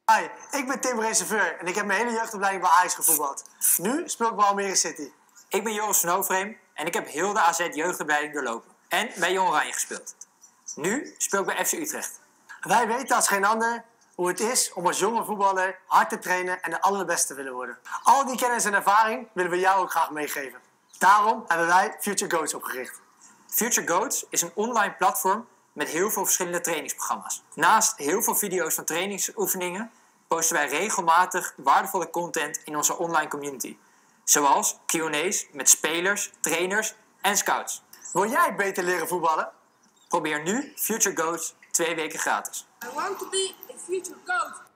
Hi, ik ben Tim Reserveur en ik heb mijn hele jeugdopleiding bij Ajax gevoetbald. Nu speel ik bij Almere City. Ik ben Joris van Overheem en ik heb heel de AZ jeugdopleiding doorlopen. En bij Jong Oranje gespeeld. Nu speel ik bij FC Utrecht. Wij weten als geen ander hoe het is om als jonge voetballer hard te trainen en de allerbeste te willen worden. Al die kennis en ervaring willen we jou ook graag meegeven. Daarom hebben wij Future Goats opgericht. Future Goats is een online platform met heel veel verschillende trainingsprogramma's. Naast heel veel video's van trainingsoefeningen posten wij regelmatig waardevolle content in onze online community. Zoals Q&A's met spelers, trainers en scouts. Wil jij beter leren voetballen? Probeer nu Future Goats 2 weken gratis. I want to be a future coach.